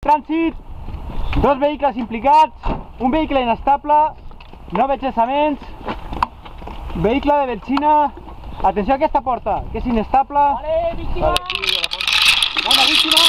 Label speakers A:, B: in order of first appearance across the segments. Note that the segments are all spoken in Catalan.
A: trànsit, dos vehicles implicats, un vehicle inestable, no veig cessaments, vehicle de benzina, atenció a aquesta porta, que és inestable.
B: Vale, víctima.
A: Bona víctima.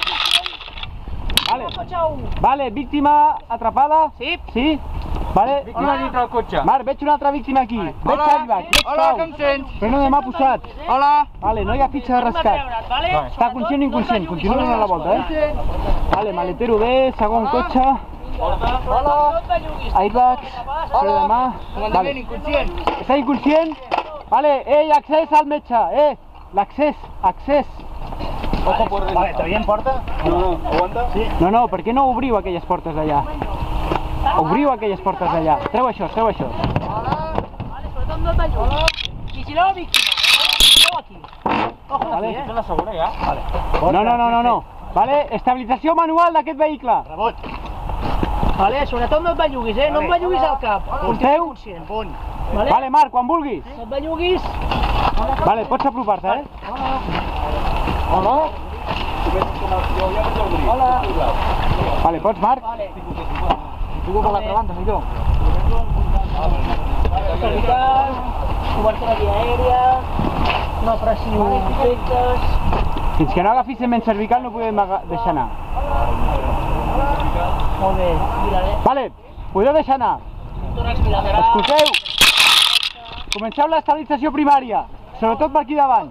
A: Vale, víctima atrapada.
B: Sí.
A: Sí. Vale.
C: Víctima dintre el cotxe.
A: Marc, veig una altra víctima aquí. Veig Airbag, veig
C: Hola,
A: Pau.
C: com sents?
A: Freno de mà posat.
C: Hola.
A: Vale, no hi ha fitxa de rescat. Està conscient o inconscient? Continua donant la volta, Vale, maletero bé, segon cotxe.
B: Hola.
A: Airbags, freno de mà. Vale.
C: Inconscient.
A: Està inconscient? Vale, ei, accés al metge, l'accés, accés.
C: Ojo por dentro. Vale, ¿te veiem porta? No, aguanta. Sí.
A: No, per què no obriu aquelles portes d'allà? Obriu aquelles portes d'allà. Treu això, treu això.
B: Vale, sobretot no t'allunyis. Vigileu, víctima. Vigileu aquí. Ojo
A: Vale.
B: aquí,
C: la segura ja? Vale.
A: No. Vale, estabilització manual d'aquest vehicle.
C: Rebot.
B: Vale, sobretot no et belluguis, no em belluguis al cap. Continua
A: Esteu?
B: inconscient.
A: Vale, Marc, quan vulguis.
B: No et belluguis.
A: Vale, pots apropar-te,
C: Hola. Hola.
A: Vale, pots, Marc?
C: Tu per l'altra banda, millor.
B: Cervical, cobertura via aèria, no pressió efectes.
A: Fins que no agafis cement cervical no podem deixar anar.
B: Molt bé,
A: Vale, podeu deixar anar.
B: bilateral.
A: Escolteu, comenceu l'estabilització primària, sobretot per aquí davant.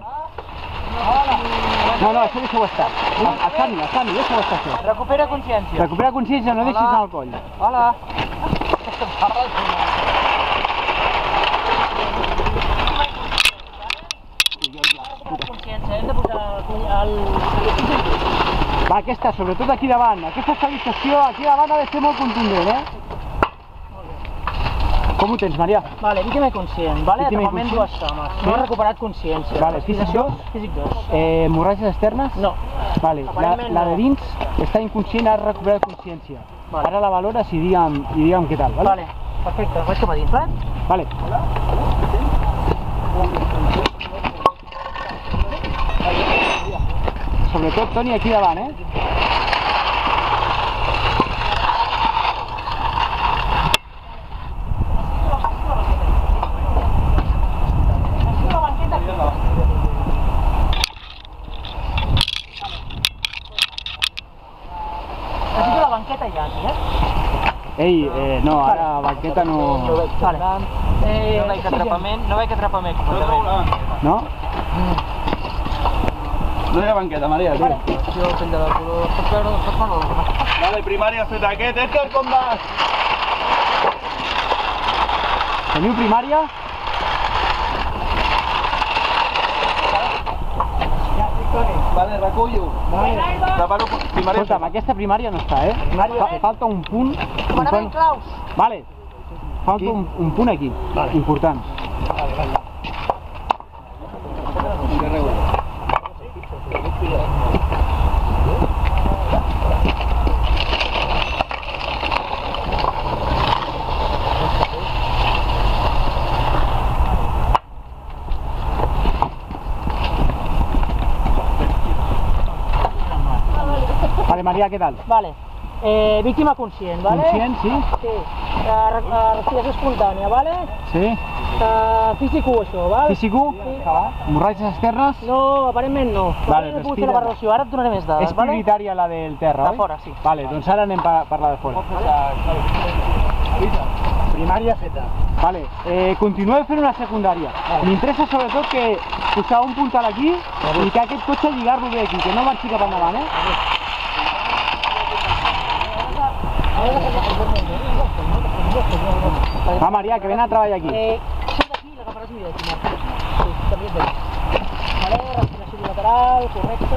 A: No, això deixeu estar. El Sami, deixeu estar això.
C: Recupera consciència.
A: Recupera consciència, no deixis anar el coll.
C: Hola.
B: Consciència, hem de posar el...
A: Va, aquesta, sobretot aquí davant. Aquesta estabilització aquí davant ha de ser molt contundent, Com ho tens, Maria?
B: Vale, víctima inconscient, vale?
A: Víctima
B: Atrapament
A: inconscient.
B: dues cames. No he recuperat consciència.
A: Vale, físic 2?
B: Físic 2.
A: Hemorràgies externes?
B: No.
A: Vale,
B: Aparentment
A: la
B: no.
A: de dins està inconscient, ha recuperat consciència.
B: Vale.
A: Ara la valores i digue'm què tal, vale?
B: Vale, perfecte, vaig cap a dins, vale?
A: Vale. Sobretot, Toni, aquí davant,
B: Necessito la banqueta ja, aquí,
A: Ei, no, ara banqueta no...
B: Vale.
C: No veig atrapament completament.
A: No?
C: No hi ha banqueta, Maria, tio. Jo penja del color... Pots veure? Vale, primària feta aquest. Edgar, com vas?
A: Teniu primària?
C: Vale, recullo. Preparo primària.
A: Escolta'm, aquesta primària no està, Falta un punt...
B: Comanament claus.
A: Vale. Falta un punt aquí, important. Vale, Maria, què tal?
B: Vale. Víctima conscient, vale?
A: Conscient, sí?
B: Sí. Respiració espontània, vale?
A: Sí?
B: Físic 1, això, vale?
A: Físic 1?
B: Sí.
A: Hemorràgies externes?
B: No, aparentment no.
A: Vale,
B: No he pogut
A: respira.
B: fer la valoració, ara et donaré més dades,
A: És prioritària la del terra,
B: De
A: oi?
B: fora, sí.
A: Vale, doncs ara anem per la de fora.
C: Primària feta.
A: Vale, continueu fent una secundària. M'interessa sobretot que posar un puntal aquí i que aquest cotxe lligar-lo bé aquí, que no marxi cap endavant, Va, Maria, que ven a treballar aquí.
B: Surt d'aquí i l'agafaràs millor d'aquí, Marc. Sí, també és bé. Vale, respiració bilateral, correcte.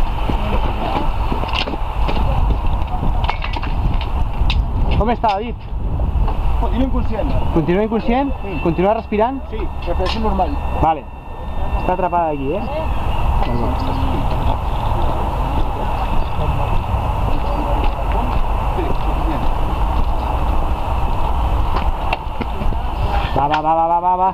A: Com està, David?
C: Continua inconscient.
A: Continua inconscient? Continua respirant?
C: Sí, respiració normal.
A: Vale. Està atrapada aquí, Va.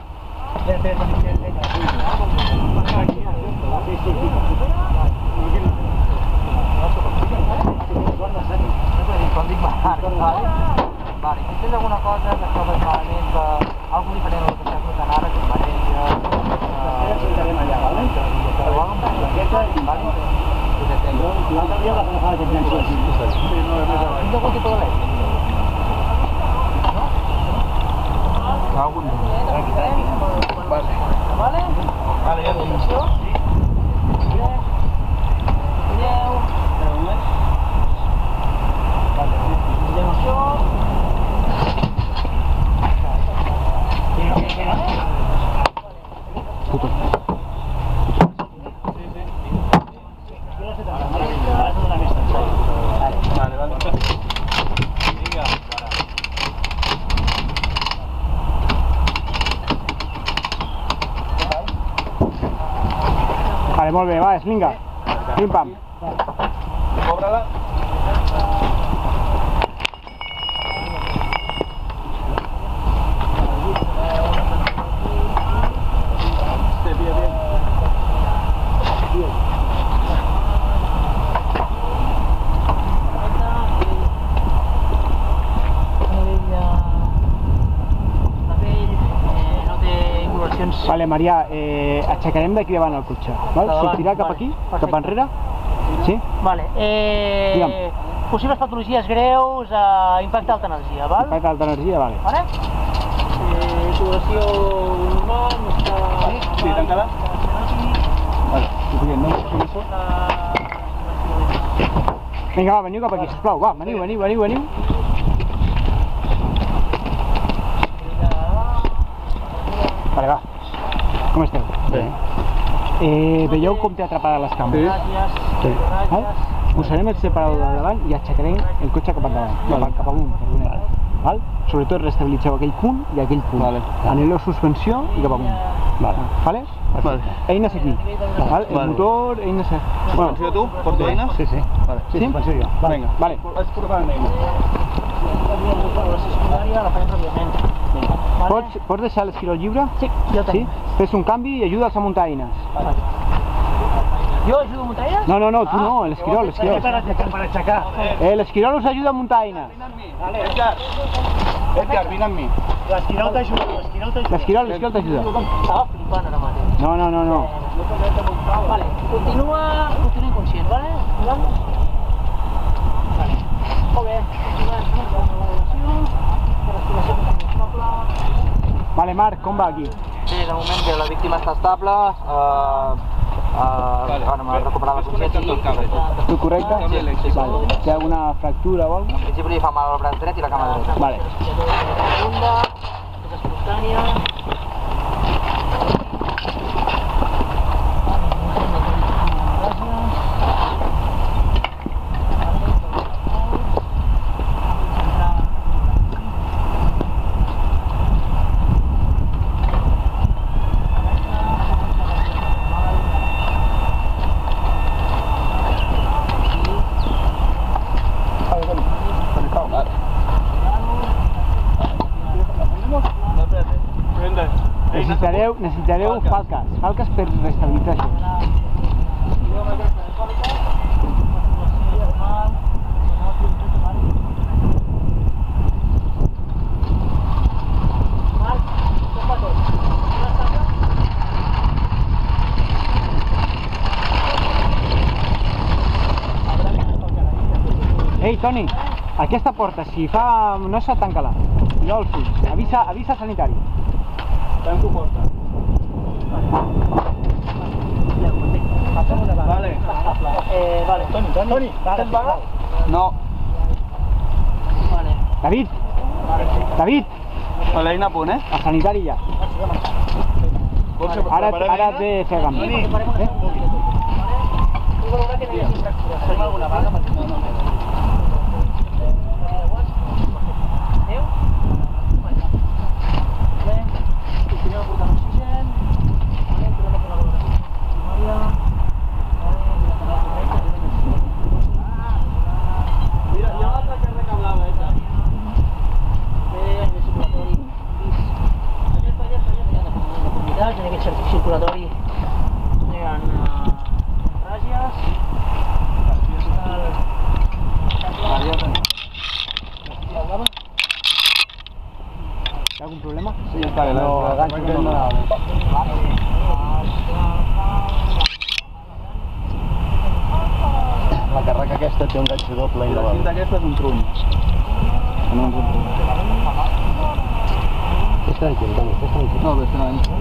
B: Vale, si tens alguna cosa que et trobes malament, que algú diferent del que estàs notant ara, que et mareja...
C: Sentarem allà, vale?
B: O algo amb vale?
C: L'altre dia la agafava que tenia així. Sí, no, és més avall.
B: Tens algun tipus d'al·lèrgia?
C: Algun no. Vale.
B: Vale?
C: Vale, ja tinc.
A: Vale, molt bé, va, eslinga. Pim-pam.
C: Cobra-la.
A: Vale, Maria, aixecarem d'aquí davant el cotxe, val? Sortirà cap aquí, cap enrere? Sí?
B: Vale, possibles patologies greus, impacte d'alta energia, val?
A: Impacte d'alta energia, vale.
B: Vale? Sudoració normal, no està...
C: Sí, tanca-la. Vale, suficient, no? Suficient.
A: Vinga, va, veniu cap aquí, sisplau, va, veniu. Vale, va. Com esteu?
C: Bé.
A: Veieu com té atrapades les cambres? Sí. Val? Posarem el separador de davant i aixecarem el cotxe cap endavant, cap amunt, perdoneu. Val? Sobretot restabilitzeu aquell punt i aquell punt.
C: Vale.
A: Aneu suspensió i cap amunt. Vale?
C: Vale.
A: Eines aquí. Val? El motor, eines...
C: Suspensió tu? Porto eines?
A: Sí.
C: Vale.
A: Sí? Suspensió jo.
C: Vinga.
A: Vale.
C: Vaig portant eines.
B: La secundària la farem prèviament.
A: Pots deixar l'esquirol lliure?
B: Sí, jo el tinc.
A: Fes un canvi i ajuda'ls a muntar eines.
B: Jo ajudo a muntar eines?
A: No, tu no, l'esquirol.
C: Per aixecar.
A: L'esquirol us ajuda a muntar eines.
C: Edgar, vine amb mi.
D: L'esquirol t'ajuda,
A: L'esquirol t'ajuda.
B: Estava flipant ara mateix.
A: No.
B: Vale, continua inconscient, vale? Vale. Molt bé,
A: Vale, Marc, com va aquí?
B: Bé, de moment que la víctima està estable, m'ha recuperat la consciència.
A: Tu correcte?
C: Sí.
A: Vale. Té alguna fractura o alguna
B: En principi li fa mal al braç dret i la cama dreta.
A: Vale.
B: Profunda, és espontània.
A: Necessitareu falques per restabilitzar això. Ei, Toni, aquesta porta, si fa... no s'ha tanca-la. Jo els ulls. Avisa sanitari.
C: Tanco porta. Vale.
B: Vale, Toni, tens vaga?
C: No.
B: Vale.
A: David!
C: L'eina a punt, eh?
A: El sanitari ja. Ara et ve fer canvi.
B: Vull valorar que no hi hagi fractures. Tenim alguna vaga? Continuem portant oxigen. Tornem a fer la valoració primària.
C: Mira, hi ha l'altra que recablava,
B: Bé, a nivell circulatori vist. A nivell circulatori hi ha ràgies.
C: Vale, el ganxo que no dava.
D: La carraca aquesta té un ganxo doble i
C: La cinta aquesta és un trull. No és un trull.
D: Estàs tranquil, Toni, estàs tranquil.
C: No, però no.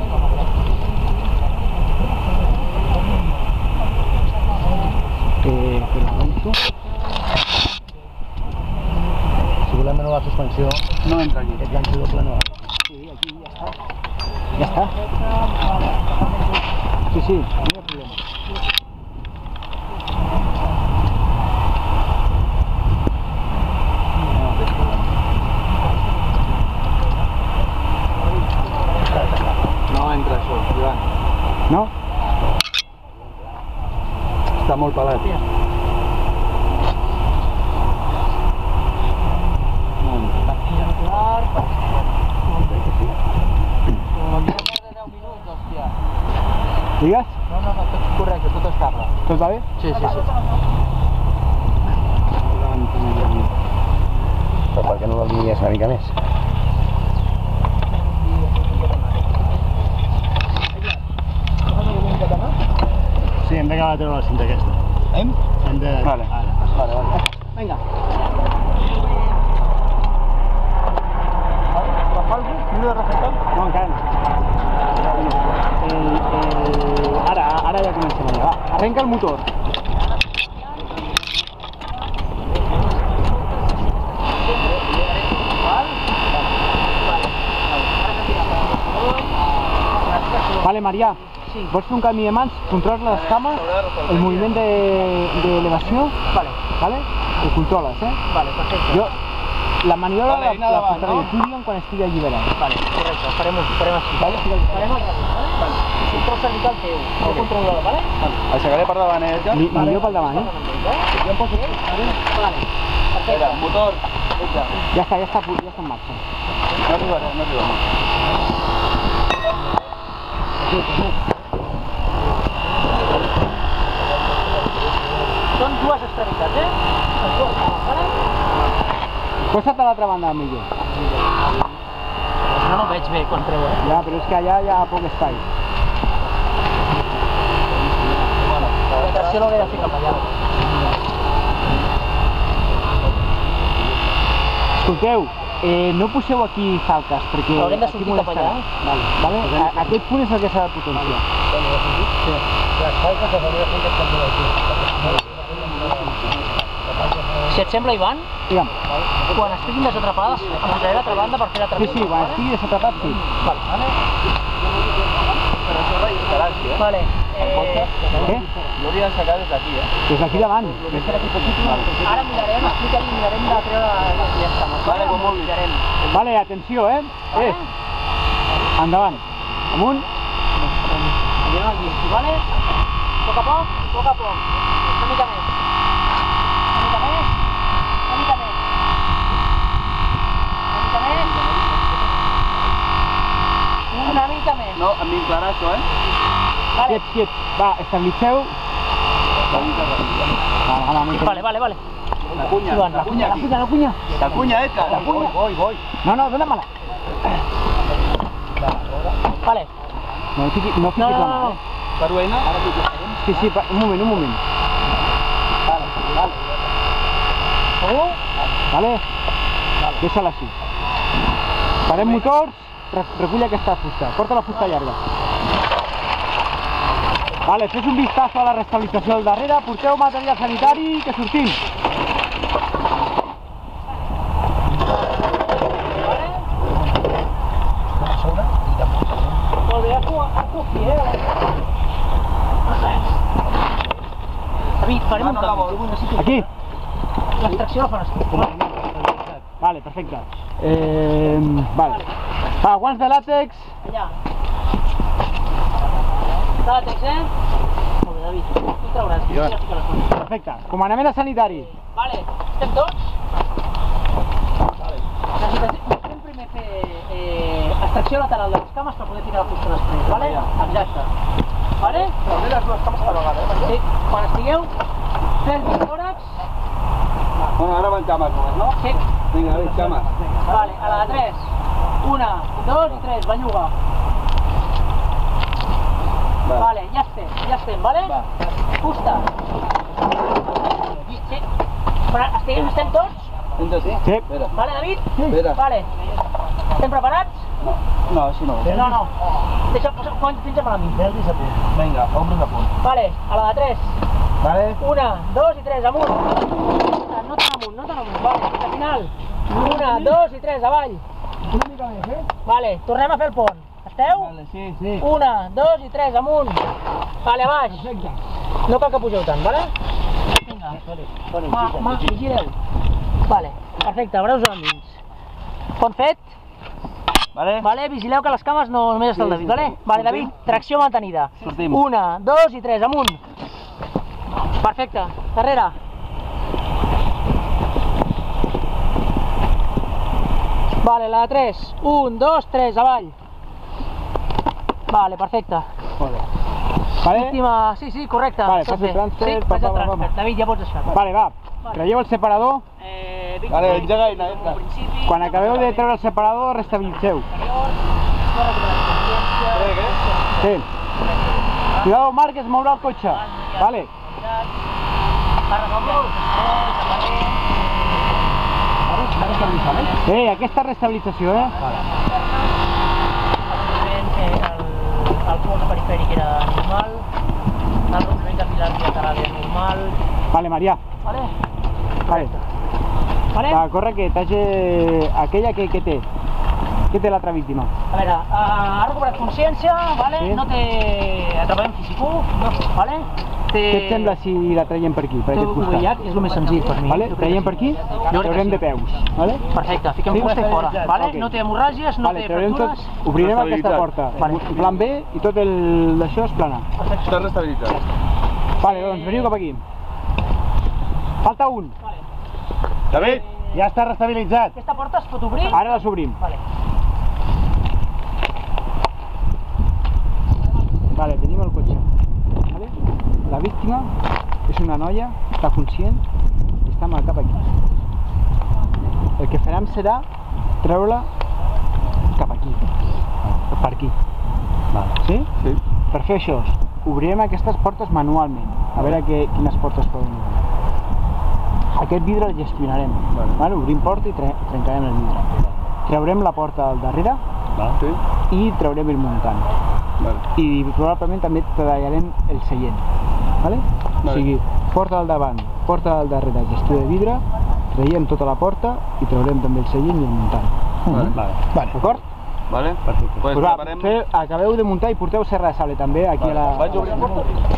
A: Però ganxo.
D: Si volem una nova suspensió,
C: No entra aquí.
D: aquest ganxo doble no va.
A: Sí, aquí ja està. Ja està. Sí, no hi ha problema.
C: No entra això, Joan.
A: No?
C: Està molt pelat.
A: Digues?
B: No, tot correcte, tot estable.
A: Tot va bé?
B: Sí.
D: Però per què no l'alinees una mica més? Sí, hem d'acabar de treure la cinta aquesta.
C: Hem?
D: Hem de...
C: Vale.
D: Vale.
A: Vinga. No, encara no. Ara ja comencem allà. Va, arrenca el motor. Vale, Marià, vols fer un canvi de mans, controles les cames, el moviment d'elevació, vale? Ho controles, eh?
B: Vale, perfecte.
A: Jo, la maniobra
C: Vale, nada
A: la
C: va,
A: posaré
C: no?
A: tu digue'm quan estigui alliberat.
B: Vale, correcte, farem així. Vale? Farem al revés, vale? I control cervical teu. Jo controlo, vale?
C: Aixecaré per davant, Edgar.
A: Millor pel davant, eh?
B: Jo em poso bé? Vale.
C: Espera,
B: Perfecte.
C: motor. Edgar.
A: Ja està en marxa.
C: No arribarem.
B: Són dues extremitats, eh? Les dues cames, vale?
A: Posa't a l'altra banda, millor.
B: No veig bé quan treu, eh?
A: Ja, però és que allà hi ha poc espai.
B: La tracció l'hauré de fer cap allà.
A: Escolteu, no poseu aquí falques, perquè
B: Haurem de
A: aquí
B: sortir cap allà.
A: molestarà. Vale? Aquest punt és el que s'ha de potenciar.
D: Les falques les hauria de fer aquest canvi d'aquí.
B: Si et sembla, Ivan,
A: Digue'm.
B: quan estiguin desatrapades, amuntlaré l'altra banda per fer l'altra
A: Sí, quan estigui desatrapat, sí.
C: Però això registrarà aquí, eh?
B: Vale.
A: Què?
C: L'hauria de sacar des d'aquí, eh?
A: Des d'aquí davant.
B: Ara mirarem, explica-li, mirarem de treure les dues cames.
C: Vale, com vulguis.
B: Mirarem.
A: Vale, atenció, eh? Endavant. Amunt.
B: Anirem aquí, vale? A poc a poc, una mica més. Una mica més. Una mica més. Una mica més.
C: No, em vinclarà això, eh?
B: Vale.
A: Quiets. Va, estabilitzeu.
B: Vale.
C: La cunya,
B: Joan,
C: la cunya aquí.
A: La cunya.
C: La cunya, Edgar. La cunya.
D: Voy.
A: No, dóna-me-la.
B: Vale.
A: No fiquis la mà, eh?
C: Peruena.
A: Sí, un moment.
B: Segur?
A: Vale? Deixa-la així. Parem motors, recull aquesta fusta. Porta la fusta llarga. Vale, fes un vistazo a la restabilització del darrere, porteu material sanitari, que sortim.
B: Molt bé, aquí, David, farem un canvi.
A: Aquí.
B: L'extracció la faràs tu.
A: Vale, perfecte. Vale. Va, guants de làtex.
B: Allà. De làtex, eh? Molt bé, David. Tu trauràs.
C: Jo.
A: Perfecte. Comandament de sanitari.
B: Vale, estem tots? Necessitem primer fer extracció lateral de les cames per poder ficar la fusta després, vale? Exacte. Vale?
C: També les dues cames a la vegada, eh?
B: Sí. Quan estigueu, fent tòrax.
C: Bueno, ara van cames només, no?
B: Sí.
C: Vinga, cames.
B: Vale, a la de 3. 1, 2 i 3, belluga. Vale, ja estem, vale? Fusta. Sí. Estem tots?
A: Sí.
B: Vale, David?
C: Espera.
B: Vale. Estem preparats?
C: No, així no.
B: No. Deixa, fins a mi.
C: Vinga, ombres a punt.
B: Vale, a la de 3.
C: Vale?
B: 1, 2 i 3, amunt. No tan amunt. Vale, fins al final. 1, 2 i 3, avall.
D: Una mica més,
B: Vale, tornem a fer el pont. Esteu?
C: Vale, sí.
B: 1, 2 i 3, amunt. Vale, a baix.
D: Perfecte.
B: No cal que pugeu tant, vale? Vinga. Vigileu. Vale, perfecte, braus endins. Pont fet. Vale, vigileu que les cames no només està el David, vale? Vale, David, tracció mantenida.
C: Sortim.
B: 1, 2 i 3, amunt. Perfecte, darrere. Vale, la de 3. 1, 2, 3, avall. Vale, perfecte.
A: Vale?
B: Última... Sí, correcte.
A: Vale,
B: Saps
A: faig el
B: bé.
A: transfer,
B: Sí,
A: pa,
B: faig el
A: pa, pa,
B: transfer.
A: pa.
B: David, ja pots deixar.
A: Vale, va. Traieu el separador.
C: Vale, engega i entra.
A: Quan acabeu de treure el separador, restabilitzeu. Sí. Cuidado, Marc, es mourà el cotxe. Vale. Aquesta restabilització,
B: El fons perifèric era normal, el rompiment capilar bilateral era normal.
A: Vale, Marià.
B: Vale?
A: Vale. Va, corre que aquella que té. Què té l'altra víctima?
B: A veure, ha recuperat consciència, vale?
A: Sí.
B: No té atrapament físic, vale?
A: Què et sembla si la traiem per aquí, per aquest costat?
B: És el més senzill per mi.
A: Vale? Traiem per aquí, traurem de peus. Vale?
B: Perfecte, fiquem fusta i fora. Vale?
A: Ok.
B: No té hemorràgies, no té
A: traurem
B: fractures.
A: obrirem aquesta porta.
B: Vale.
A: Plan B i tot d'això es plana.
C: Està restabilitzat.
A: Vale, doncs veniu cap aquí. Falta un.
C: David!
A: Ja està restabilitzat.
B: Aquesta porta es pot obrir?
A: Ara les obrim.
B: Vale.
A: Vale, tenim el cotxe. Vale? La víctima és una noia, està conscient i està amb el cap aquí. El que farem serà treure-la cap aquí, per aquí. Sí?
C: Sí.
A: Per fer això, obrirem aquestes portes manualment, a veure quines portes poden obrir. Aquest vidre el gestionarem. Vale? Obrim porta i trencarem el vidre. Traurem la porta al darrere i traurem el muntant. I probablement també treballarem el seient. Vale? O sigui, porta al davant, porta al darrere, gestió de vidre, traiem tota la porta i traurem també el seient i el muntant. D'acord?
C: Vale? Perfecte. Pues
A: Va,
C: preparem...
A: acabeu de muntar i porteu serra de sable també aquí a la...
C: Vaig obrir la porta?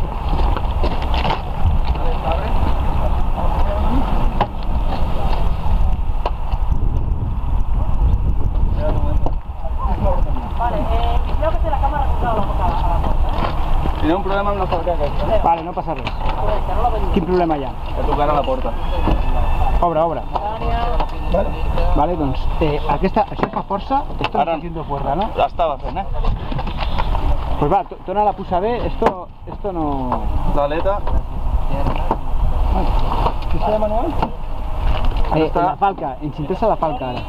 B: Vale, vigileu que té la càmera colgada a la porta,
C: Si no hi ha un problema amb la falca aquesta.
A: Vale, no passa res.
B: Correcte, no la veiem.
A: Quin problema hi ha?
C: Que tocarà la porta.
A: Obre. Vale, doncs, això fa força, esto
C: Ara.
A: está haciendo fuerza, ¿no?
C: L'estava fent,
A: Pues va, torna la pusa B, esto no...
C: L'aleta.
D: ¿Qué está de manual?
A: La falca, ens interessa la falca ara.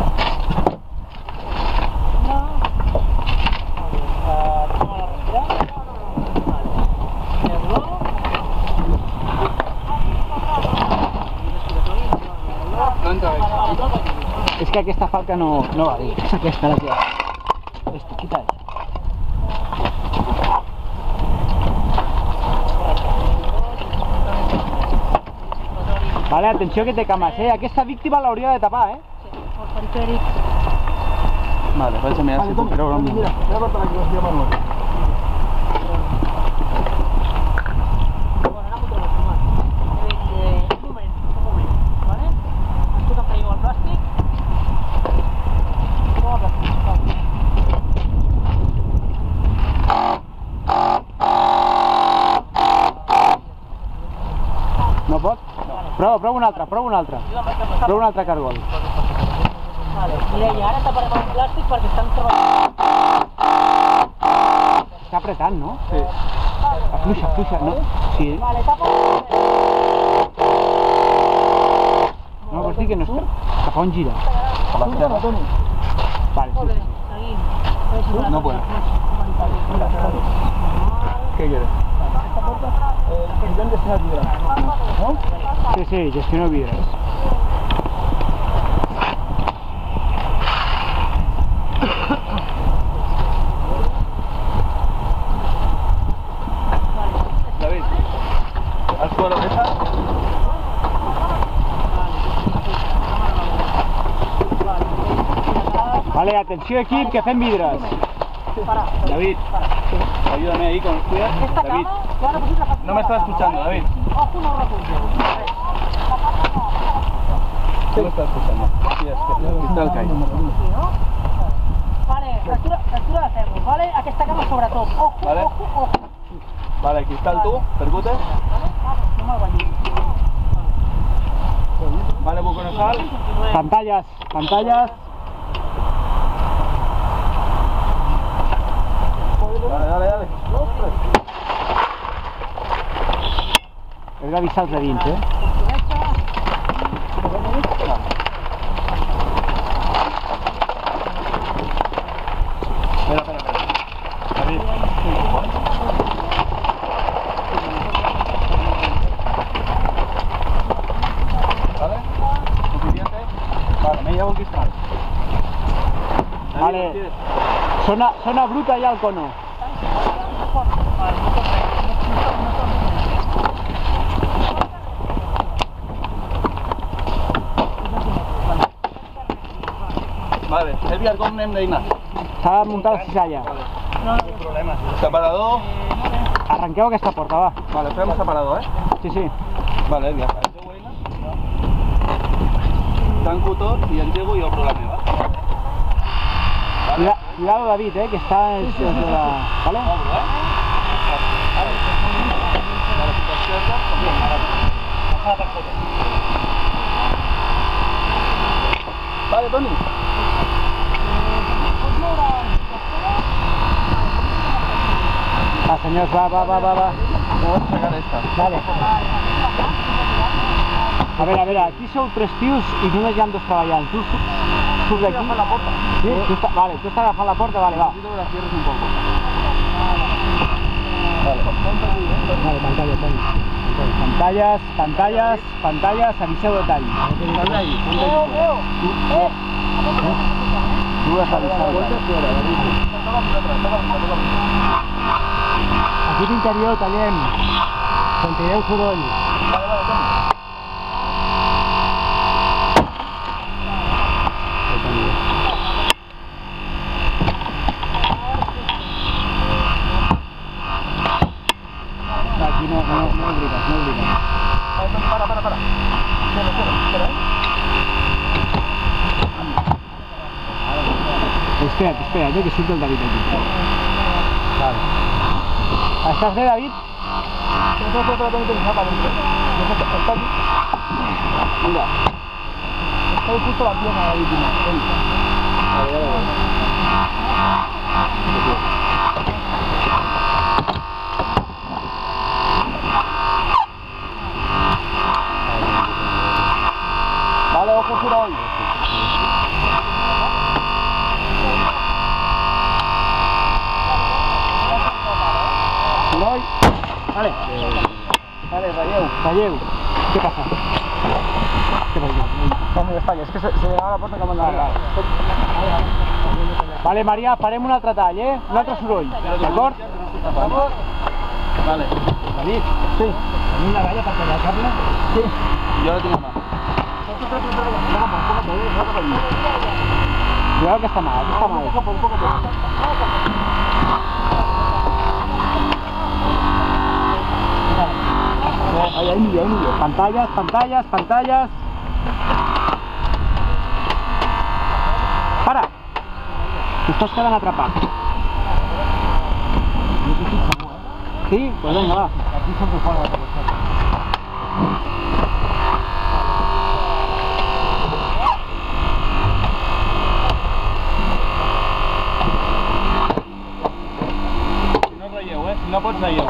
A: És que aquesta falca no va bé, és aquesta la que... Quita això. Vale, atenció que té cames, aquesta víctima l'hauria de tapar,
C: Vale, vaig a mirar si puc treure un...
D: Mira, voy a cortar aquí, hostia, manual.
A: No pot? Prova un altre. Prova un altre cargol.
B: Mireia, ara taparem el plàstic perquè estan treballant.
A: Està apretant, no? Sí. Afluixa, no? Sí.
B: Vale, tapa.
A: No, vols dir que no està... Cap a on gira?
D: Surta, Toni.
A: Vale, sí, sí.
B: Seguim.
C: No puedo. ¿Qué quieres?
D: ¿Dónde está la piedra? ¿No?
A: Sí, sí, gestiono vidres.
C: David, ¿has jugado esa?
A: Vale, atenció equip, que fem vidres.
C: David, ayúdame ahí con el cuidado. David, no me estás escuchando, David.
B: Ojo, no refugies.
C: No me estás escuchando. Sí, es que el cristal cae.
B: Vale, captura de ferro, vale? Aquesta cama sobretot. Ojo,
C: Vale.
B: ojo, ojo.
C: Vale, cristal tú, percutes.
B: No me'l guanyi.
C: Vale, buconosal.
A: Pantallas, pantallas.
C: Dale.
A: Hem d'avisar els de dins, eh?
C: Espera. David. ¿Vale? ¿Suficiente? Vale, me llevo el cristal.
A: Vale. Zona bruta ja al cono.
C: Vale, Edgar, com anem d'eina?
A: S'ha de muntar la cisalla.
C: Separador.
A: Arrenqueu aquesta porta, va.
C: Vale, fem separador,
A: Sí, sí.
C: Vale, Edgar, engego eina. Tanco tot i engego i obro la meva.
A: Cuidado, David, que està... Vale?
C: Obro, Vale, Toni.
A: Va, senyors, va.
C: Vamos a sacar esta.
A: Vale. A veure, aquí sou 3 tios i només hi ha 2 treballant. Tu surts d'aquí. Sí? Vale, tu estàs agafant la porta, vale, va.
C: Necesito que la cierres un poco.
A: Vale, pantallas, aviseu de tall.
C: Ponte ahí.
A: Tu has avisat de tall. Aquí d'interior tallem. Sentireu soroll. Aquí no obligues.
C: Para. Espera.
A: Espera't, que surt el David aquí. Vale. Estàs bé, David?
C: Mira.
D: Estoy justo la pierna de la víctima.
C: Vale, ojo, soroll.
A: Soroll. Vale.
C: Vale,
A: Relleu. Què passa?
C: Vamos de España, es que se llegaba a la puerta que mandaba.
A: Vale, Maria, farem un altre tall, un altre soroll, d'acord?
C: Vale.
A: David, sí. Tenim la galla per tallar el cable? Sí.
C: Yo la tengo más.
A: Cuidado que està mal,
C: Ahí millor.
A: Pantallas. Para! T'estàs quedant atrapat. Sí? Pues venga, va.
D: Aquí siempre juega la televisión.
C: Si no relleu, si no pots relleu.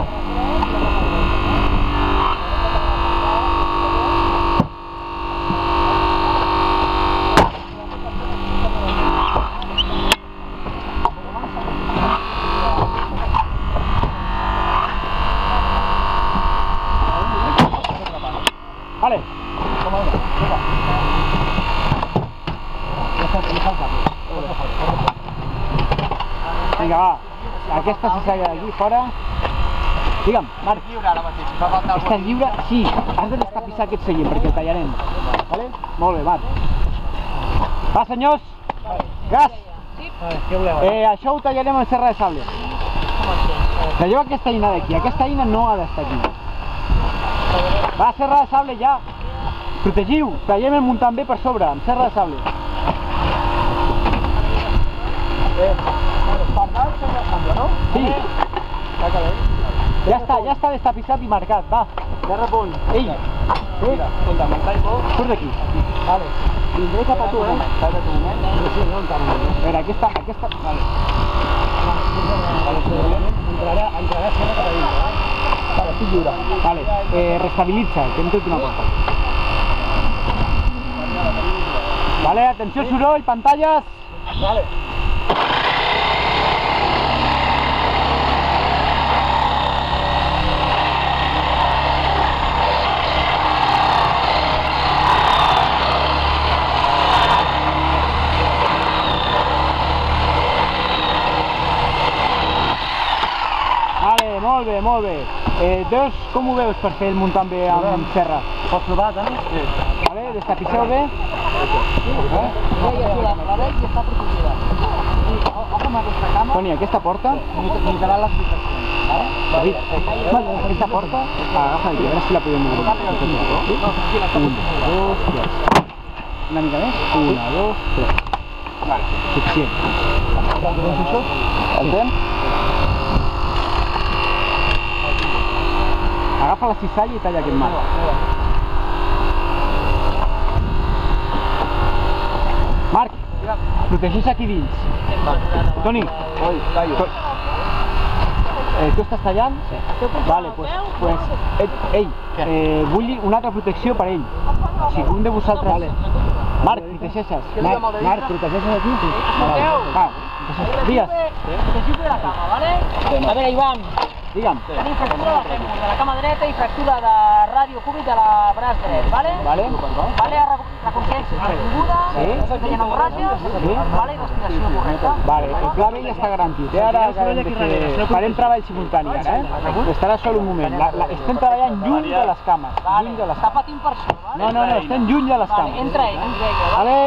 A: Vinga, va. Aquesta cissalla d'aquí fora. Digue'm, Marc.
C: Lliure ara mateix, fa falta algú.
A: Estàs lliure? Sí. Has de destapissar aquest seient perquè el tallarem. Vale? Molt bé, Marc. Va, senyors. Gas.
D: Què voleu?
A: Això ho tallarem amb serra de sable. Talleu aquesta eina d'aquí. Aquesta eina no ha d'estar aquí. Va, serra de sable ja. Protegiu. Tallem el muntant bé per sobre, amb serra de sable. Sí. Ja està destapissat i marcat, va. Terra punt. Ei. Surt d'aquí. Vale. Vindré cap a tu, eh? A veure, aquesta... Vale. Entrarà sempre cap a dintre, eh? Vale, estic lliure. Vale. Restabilitza, que hem tret una porta. Vale, atenció al soroll, pantalles. Vale. Molt bé. Veus, com ho veus per fer el muntant bé amb serra? Pots provar, Dani? Sí. Vale, destapisseu bé.
B: La vell ja està protegida. Ojo amb aquesta cama.
A: Toni, aquesta porta limitarà les vibracions. David, aquesta porta, agafa aquí, a veure si la podem moure. 1, 2, 3. Una mica més. 1, 2, 3. Vale, suficient. Veus això? El temps? Agafa la cissalla i talla aquest marc. Marc, protegeix aquí dins. Toni, tu estàs tallant? Sí. Vale, pues vull una altra protecció per ell. O sigui, un de vosaltres... Vale. Marc, protegeixes. Marc, protegeixes aquí? Sí. Va, digues.
B: Protegiu bé la cama, vale? A veure, Ivan.
A: Digue'm.
B: Tenim fractura de fèmur de la cama dreta i fractura de ràdio cúbic de la braç dret, vale?
A: Vale.
B: La consciència reconeguda, feien hemorràgies, vale? I respiració correcta.
A: Vale, el pla B ja està garantit. Ara farem treball simultani, ara, eh? Estarà sol un moment. Estem treballant lluny de les cames.
B: Està patint per això, vale?
A: No, estem lluny de les cames.
B: Entra ell.
A: Vale.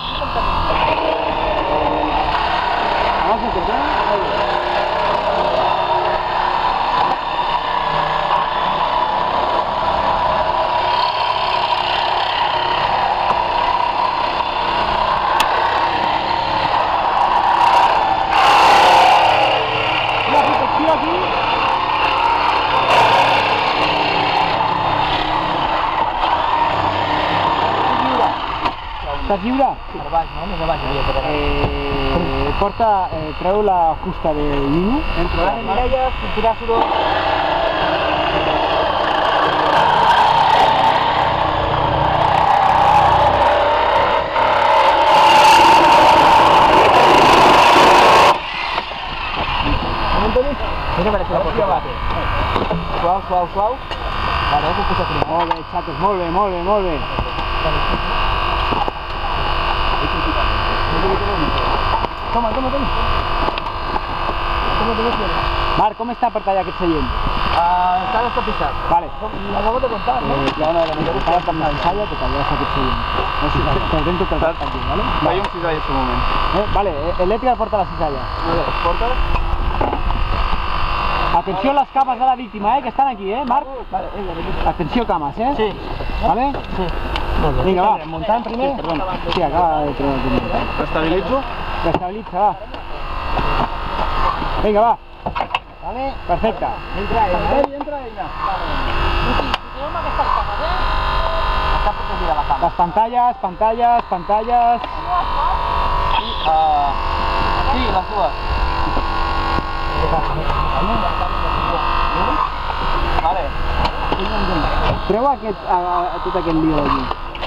A: Abans de tocar. Estàs lliure?
B: Per baix, no? Més a baix havia per
A: porta, treu la fusta de Nino.
B: Entra la Mireia, sortirà soroll. Mira, parece la porta bate. Suau. Vale, ho puc posar primer.
A: Molt bé, xatos, molt bé. Toma. Marc, com està per tallar aquest seient?
B: Està destapissat.
A: Vale.
B: L'acabo de contar, no?
A: Claro, la mitad amb la cissalla que tallaràs aquest seient. No, si t'intento que el aquí, vale?
C: Fai un cisall en su moment.
A: Vale, l'Edgar porta la cissalla.
C: Vale, porta.
A: Atenció a les cames de la víctima, que estan aquí, Marc?
B: Vale,
A: Atenció cames,
B: Sí.
A: Vale?
B: Sí.
A: Vinga, va. Muntant primer? Sí, perdona. Sí, acaba de treure el primer.
C: L'estabilitzo?
A: L'estabilitza, va. Vinga, va.
B: Vale.
A: Perfecte.
B: Entra ella.
C: Entra ella.
B: Fixeu amb aquestes cames, Està protegida la cama.
A: Les pantalles.
C: Sí, les dues. Vale.
A: Treu tot aquest lío d'aquí.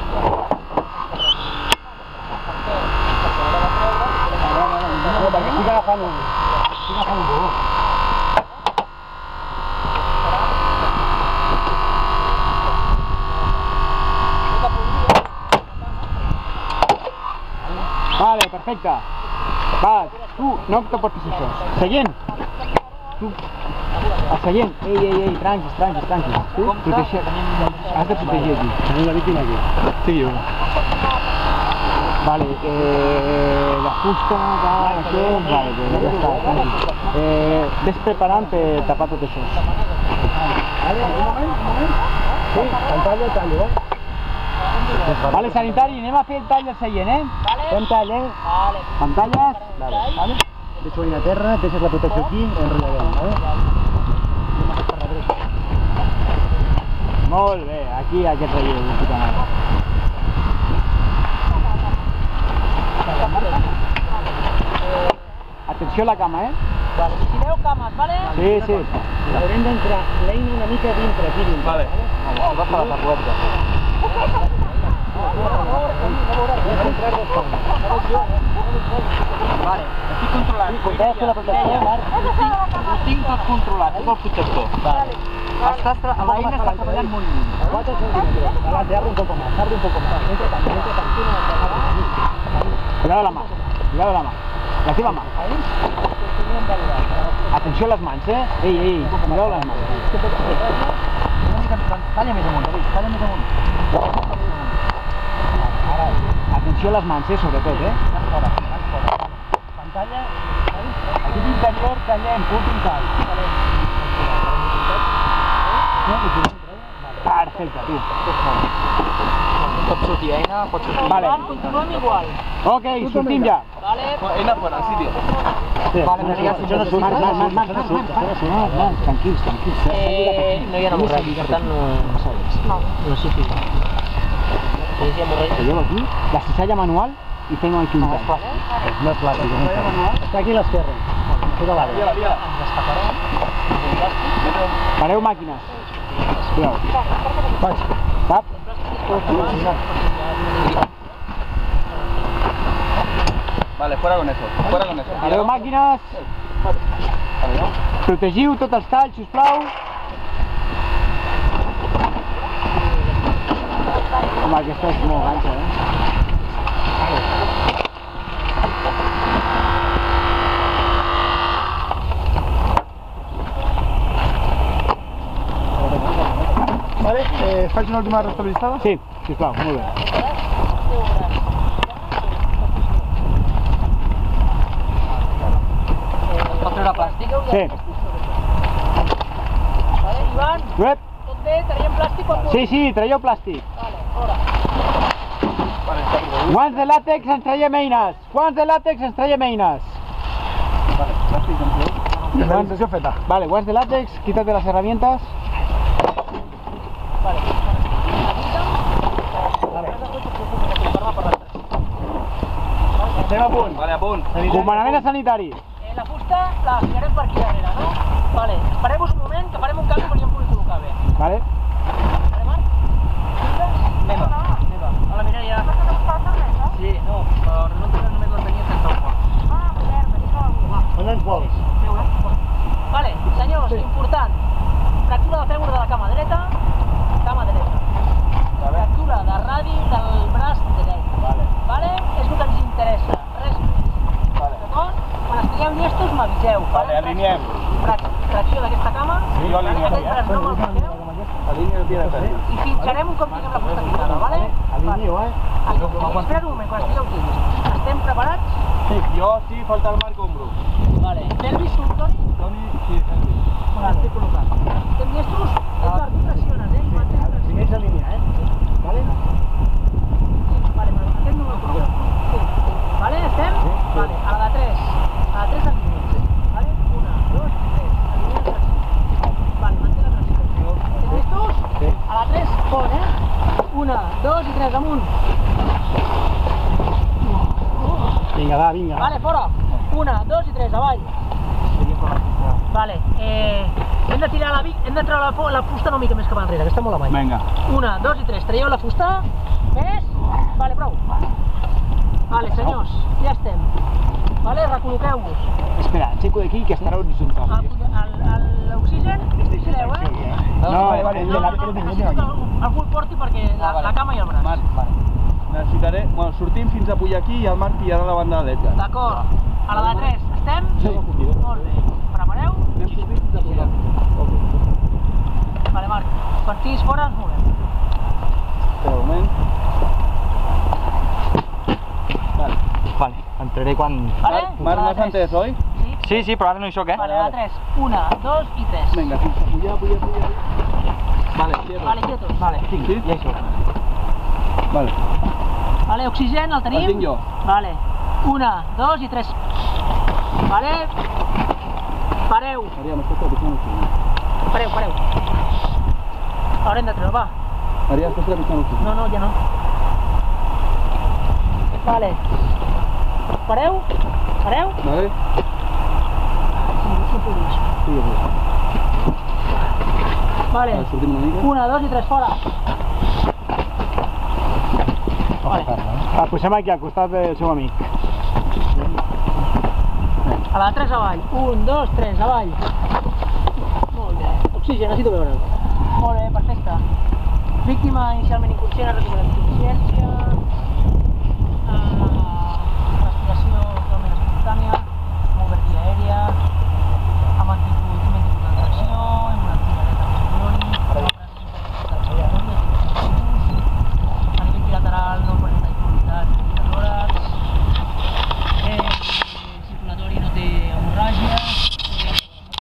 A: Perquè estic agafant un bo. Vale, perfecte. Va, tu, no te portis això. Seient. Tu, el seient. Ei, tranquis. Tu, protegir. Has de protegir aquí. Tenim la víctima aquí. Sí, jo. Vale, la fusta, això, vale, ja està, tranquil. Ves preparant per tapar tot això.
D: Vale, un moment. Sí, pantalla, tallo,
A: Vale, sanitari, anem a fer el tall del seient, Fem tall,
B: Vale.
A: Pantalles.
D: Vale. Deixo a terra, deixes la protecció aquí, enrotllarem, vale?
A: Molt bé, aquí aquest relleu, puta mare. Atenció a la cama,
B: Vale, vigileu cames, vale?
A: Sí.
D: Haurem d'entrar l'eina una mica dintre, aquí dintre.
C: Vale.
A: Vas a la puerta.
C: Vale, estic controlat.
D: Controles la protecció, Marc?
C: Ho tinc tot controlat, tot el protector.
D: Vale.
C: L'eina està treballant molt lluny.
D: 4 centímetros. Adelante, abre un poco más. Entra tanto.
A: Cuidado la mà. La teva mà. Atenció a les mans, Ei, cuidado les mans.
C: Talla més amunt.
A: Atenció a les mans, sobretot,
D: Pantalla.
A: Aquí d'interior tallem, punt tall. Perfecte, tu.
C: Pot sortir eina, pot sortir.
A: Vale.
B: Continuem igual.
A: Ok, sortim ja.
B: Vale.
C: Eina fora, al sitio.
A: Vale, Marc, tranquils.
B: No hi ha hemorràgia, per tant no sé si... Si hi ha hemorràgia...
A: Llevo aquí, la cizalla manual y tengo aquí un tall.
D: No és plàstic, Està aquí a l'esquerra. Tota l'àrea.
C: Via.
A: Pareu màquines. Cuidado. Tap.
C: Vale, fuera con eso.
A: Pareu màquines. Protegiu tots els talls, sisplau. Home, aquesta és molt ganxa,
D: Vale, faig una última restabilitzada?
A: Sí, sisplau, molt bé.
B: Pot treure plàstic?
A: Sí.
B: Vale, Ivan,
A: Web.
B: tot bé? Traiem plàstic quan vulguis?
A: Sí, traieu plàstic.
B: Vale, fora.
A: Guants de làtex, ens traiem eines.
D: Finalització feta.
A: Vale, guants de látex, quítate las herramientas.
B: Vale.
D: Estem a punt.
C: Vale, a punt.
A: Comandament sanitari.
B: La fusta la ficarem per aquí darrere, no? Vale, espereu-vos un moment que farem un canvi perquè em pugui col·locar bé.
A: Vale.
B: Vale, Marc? Meva. Hola, Mireia. Sí, no, però no tenen només les tenies sense el quart.
D: On ens vols?
B: Vale, senyors, important. Fractura de fèmur de la cama dreta. Fractura de radi del braç dret. Vale? És el que ens interessa, res més. D'acord? Quan estigueu llestos m'aviseu.
C: Vale, alineem.
B: Tracció d'aquesta cama.
C: Sí, jo alineo,
B: Aquest braç no me'l fiqueu.
C: Alineo el pie de frente.
B: I fitxarem un cop tinguem la fusta ficada, vale?
D: Alineo,
B: Espera't un moment, quan estigueu quins. Estem preparats?
C: Jo sí, falta el Marc Ombro.
B: Vale. Pelvis, Toni?
C: Toni, sí, Pelvis.
B: Vale, estic col·locat. Estem llestos? Eduard, tu pressiones, Mantén la pressió.
D: Primer s'alinea, Vale?
B: Vale, però aquest no ho trobo. Sí. Vale, estem? Vale, a la de 3. A la 3 alineem. Vale? 1, 2, 3. Alineem tracció. Vale, mantén la tracció. Estem llestos?
D: Sí.
B: A la 3, pon, 1, 2 i 3, amunt.
D: Vinga, va, vinga.
B: Vale, fora. 1, 2 i 3, avall. Vale, hem de tirar hem de treure la fusta una mica més cap enrere, que està molt avall.
C: Vinga.
B: 1, 2 i 3, traieu la fusta. Més. Vale, prou. Vale, senyors, ja estem. Vale, recol·loqueu-vos.
A: Espera, aixeco d'aquí que estarà horitzontal.
B: L'oxigen, vigileu,
A: No,
B: el cul porti perquè la cama i el braç.
C: Vale. necessitaré... Bueno, sortim fins a pujar aquí i el Marc pillarà la banda de l'Edgar.
B: D'acord. A la de 3, estem?
C: Sí.
B: Molt bé. Prepareu?
C: Anem sortint fins a pujar.
B: Vale, Marc. Quan estiguis fora ens movem.
C: Espera un moment. Vale.
A: Vale, entraré quan...
B: Vale?
C: Marc, m'has entès, oi?
B: Sí?
A: Sí, sí, però ara no hi soc, eh?
B: Vale, a la 3. 1, 2 i 3.
C: Vinga, fins a pujar. Vale, quieto.
B: Vale, quietos.
A: Vale, tinc,
C: Sí?
A: ja hi soc.
C: Vale.
B: Vale, oxigen, el tenim?
C: El tinc jo.
B: Vale. 1, 2 i 3. Vale. Pareu.
C: Maria, m'estàs trepitjant l'oxigen.
B: Pareu. Haurem de treure, va.
C: Maria, estàs trepitjant l'oxigen.
B: No, ja no. Vale. Pareu.
C: Vale? Sí,
B: Vale.
C: sortim una mica.
B: 1, 2 i 3, fora. Vale.
A: Ah, posem aquí al costat del seu amic.
B: A la 3 avall. 1, 2, 3, avall. Molt bé. Oxigen, necessito veure'l. Molt bé, perfecte. Víctima inicialment inconscient, ha recuperat consciència.